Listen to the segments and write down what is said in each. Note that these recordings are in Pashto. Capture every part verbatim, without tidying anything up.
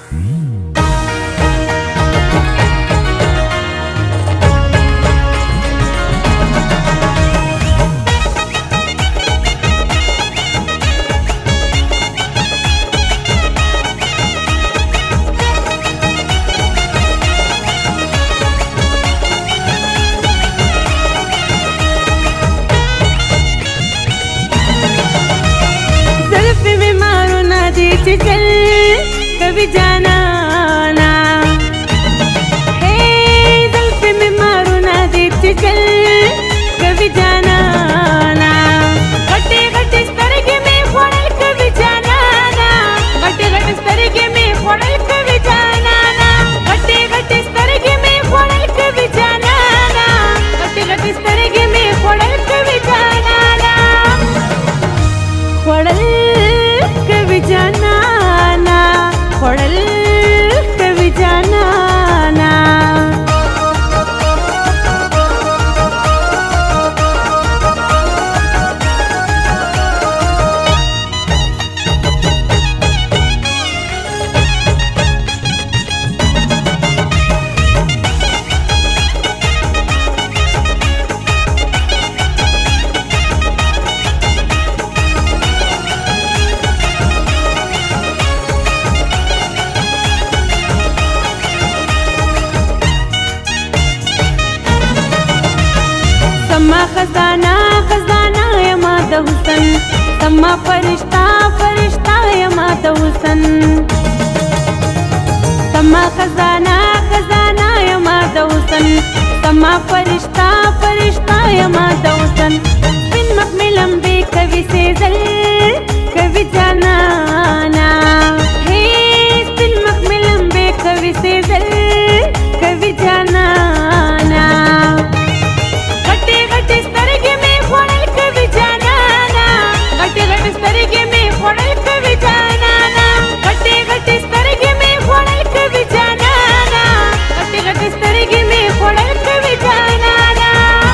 चल कभी जाना ना हे जुल्फ में मारो ना देते चल कभी जाना ना गटे गटे सरगे में फोड़ल कभी जाना ना गटे गटे सरगे में फोड़ल कभी जाना ना गटे गटे सरगे में फोड़ल कभी जाना ना गटे गटे सरगे में फोड़ल कभी जाना ना फोड़ल कभी जाना ना फोड़ल कभी जाना ना समा खजाना खजाना या माता हुसन समा फरिश्ता फरिश्ता या माता हुसन समा खजाना खजाना या माता हुसन समा फरिश्ता फरिश्ता या माता हुसन बिन मक में लंबे कभी से जल कभी जाना ना हे बिन मक में लंबे कभी से जल कभी जाना ना सरगे में फोड़ल कभी जाना ना गटे गटे सरगे में फोड़ल कभी जाना ना गटे गटे सरगे में फोड़ल कभी जाना ना गटे गटे सरगे में फोड़ल कभी जाना ना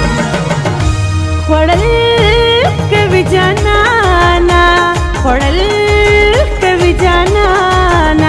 फोड़ल कभी जाना ना फोड़ल कभी जाना ना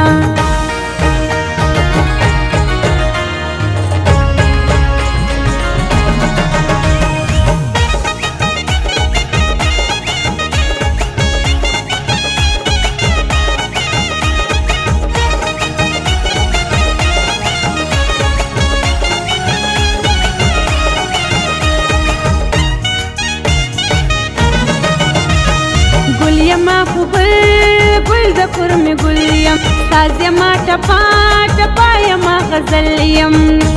गुलियमा खुबल गुल ज़कुर में गुलियम साज़यमा टपा टपा यमा ग़ज़लियम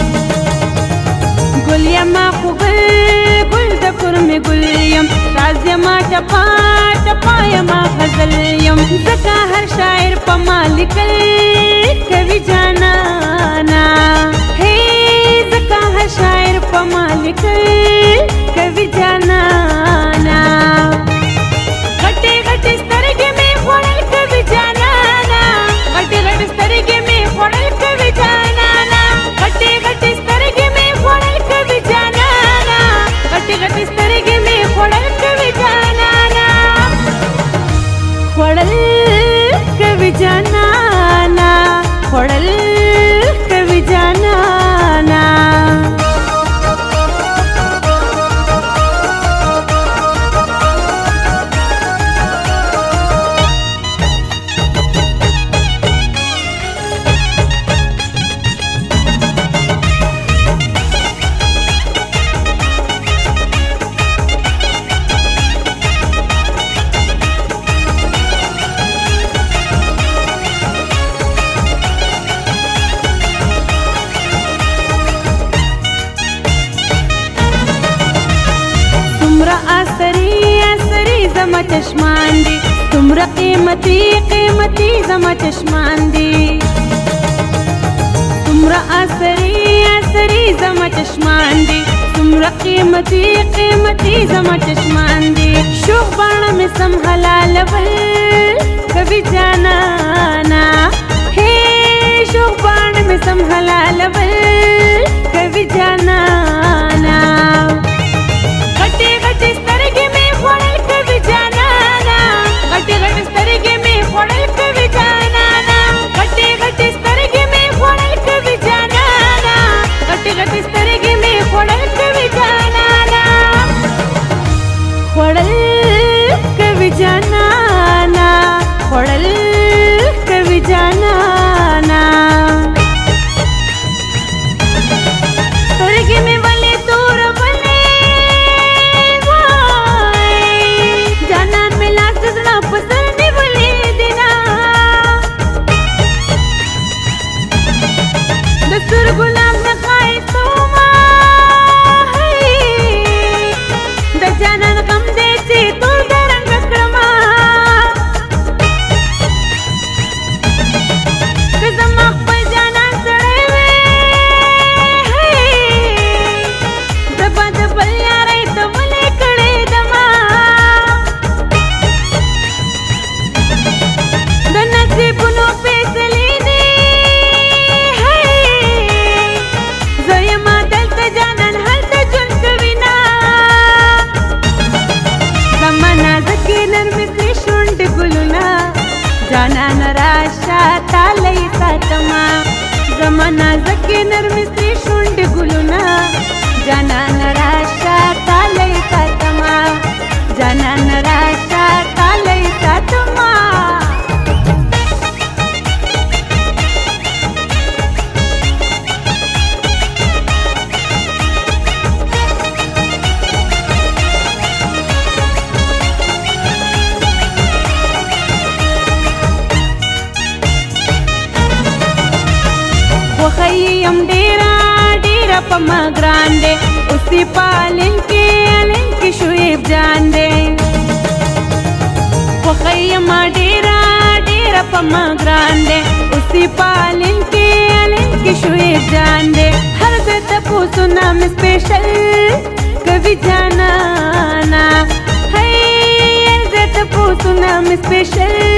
गुलियमा खुबल गुल ज़कुर में गुलियम साज़यमा टपा टपा यमा ग़ज़लियम ज़का हर शायर पमा लिखल कभी जाना ना हे ज़का हर शायर पमा लिखल कभी जाना ना गटे गटे सरगे में फोड़ल कभी जाना ना गटे गटे सरगे में फोड़ल कभी जाना ना गटे गटे सरगे में फोड़ल कभी जाना ना गटे गटे सरगे में फोड़ल कभी जाना ना फोड़ल कभी जाना ना फोड़ल कभी जाना ना زما چشمان دی تمرا قیمتی قیمتی زما چشمان دی تمرا اثری اثری زما چشمان دی تمرا قیمتی قیمتی زما چشمان دی شوق بانا میں سنبھالا لبل کبھی جانا نا ہے شوق بانا میں سنبھالا لبل کبھی جانا نا گٹے گٹے سرگے میں फोड़ल कभी जाना ना गटे गटे सरगे में फोड़ल कभी जाना ना गटे جانانا سترګې مې ولې تورولې وای جانان مې لاس د زړه په سر نیولې دینا د سترګو لام نه ښایستومه د جانان غم دی چې ټول د رنګه کړمه که زما خپل جانان سړی وې زه به د بل یارۍ ته ولې کړې دمه د نصیبونو فیصلې دي زه یمه دلته جانان هلته ژوند کوینه زما نازکې نرمې سرې شونډې ګلونه جانان راشه تالی ساتما زما نازکې نرمې سرې شونډې ګلونه جانان راشه تالی ساتما جانان راشه تالی ساتما خوښۍ یم ډېره ډېره په ما ګران دی اوس یې پالن کې الن کې شعیب جان دی خوښۍ یم ډېره ډېره په ما ګران دی اوس یې پالن کې الن کې شعیب جان دی هر ځای تپوسونه مې سپېشل کوي جانانا هی هر ځای تپوسونه مې سپېشل